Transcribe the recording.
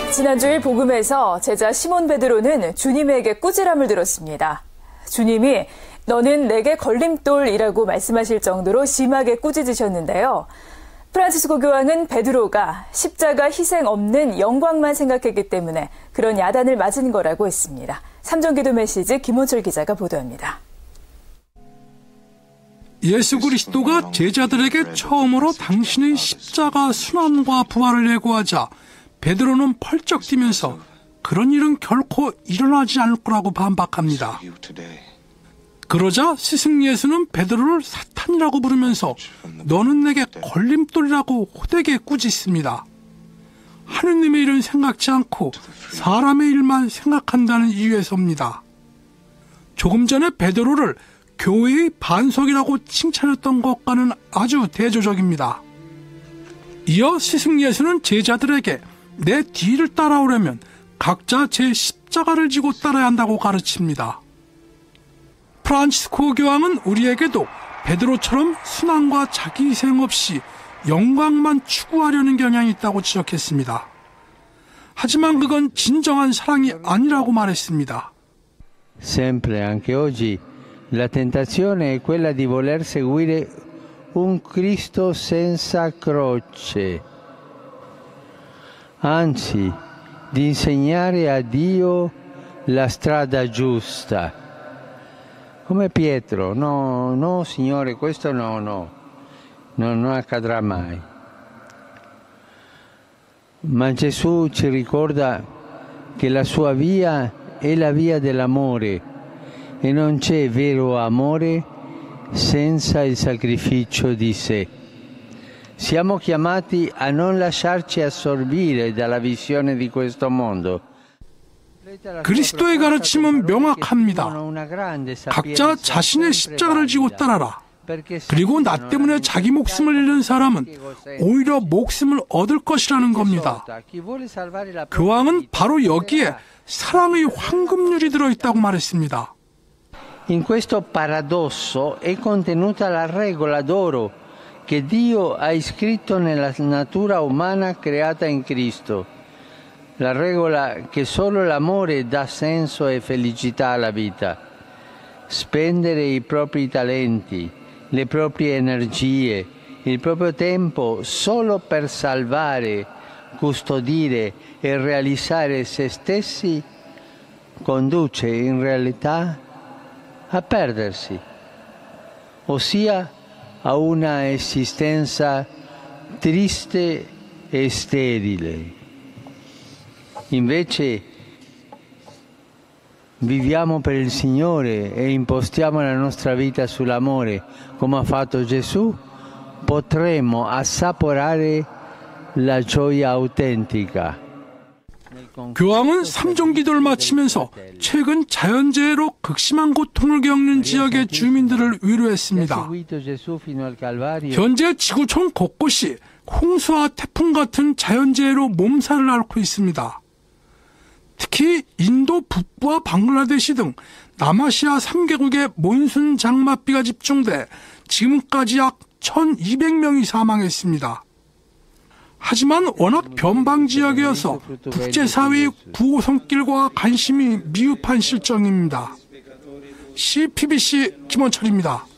지난주일 복음에서 제자 시몬 베드로는 주님에게 꾸지람을 들었습니다. 주님이 너는 내게 걸림돌이라고 말씀하실 정도로 심하게 꾸짖으셨는데요. 프란치스코 교황은 베드로가 십자가 희생 없는 영광만 생각했기 때문에 그런 야단을 맞은 거라고 했습니다. 삼정기도 메시지 김원철 기자가 보도합니다. 예수 그리스도가 제자들에게 처음으로 당신의 십자가 순환과 부활을 예고하자 베드로는 펄쩍 뛰면서 그런 일은 결코 일어나지 않을 거라고 반박합니다. 그러자 스승 예수는 베드로를 사탄이라고 부르면서 너는 내게 걸림돌이라고 호되게 꾸짖습니다. 하느님의 일은 생각지 않고 사람의 일만 생각한다는 이유에서입니다. 조금 전에 베드로를 교회의 반석이라고 칭찬했던 것과는 아주 대조적입니다. 이어 스승 예수는 제자들에게 내 뒤를 따라오려면 각자 제 십자가를 지고 따라야 한다고 가르칩니다. 프란치스코 교황은 우리에게도 베드로처럼 순환과 자기 희생 없이 영광만 추구하려는 경향이 있다고 지적했습니다. 하지만 그건 진정한 사랑이 아니라고 말했습니다. Sempre anche oggi la tentazione è quella di voler seguire un Cristo senza croce. Anzi, di insegnare a Dio la strada giusta. Come Pietro, no, Signore, questo non accadrà mai. Ma Gesù ci ricorda che la sua via è la via dell'amore e non c'è vero amore senza il sacrificio di sé. Siamo chiamati a non lasciarci assorbire dalla visione di questo mondo. 그리스도의 가르침은 명확합니다. 각자 자신의 십자가를 지고 따라라. 그리고 나 때문에 자기 목숨을 잃는 사람은 오히려 목숨을 얻을 것이라는 겁니다. 교황은 바로 여기에 사랑의 황금률이 들어있다고 말했습니다. In questo paradosso è contenuta la regola d'oro che Dio ha iscritto nella natura umana creata in Cristo. La regola che solo l'amore dà senso e felicità alla vita. Spendere i propri talenti, le proprie energie, il proprio tempo solo per salvare, custodire e realizzare se stessi conduce in realtà a perdersi, ossia a una esistenza triste e sterile. Invece viviamo per il Signore e impostiamo la nostra vita sull'amore, come ha fatto Gesù, potremo assaporare la gioia autentica. 교황은 삼종기도를 마치면서 최근 자연재해로 극심한 고통을 겪는 지역의 주민들을 위로했습니다. 현재 지구촌 곳곳이 홍수와 태풍 같은 자연재해로 몸살을 앓고 있습니다. 특히 인도 북부와 방글라데시 등 남아시아 3개국에 몬순 장맛비가 집중돼 지금까지 약 1,200명이 사망했습니다. 하지만 워낙 변방 지역이어서 국제사회의 구호 손길과 관심이 미흡한 실정입니다. CPBC 김원철입니다.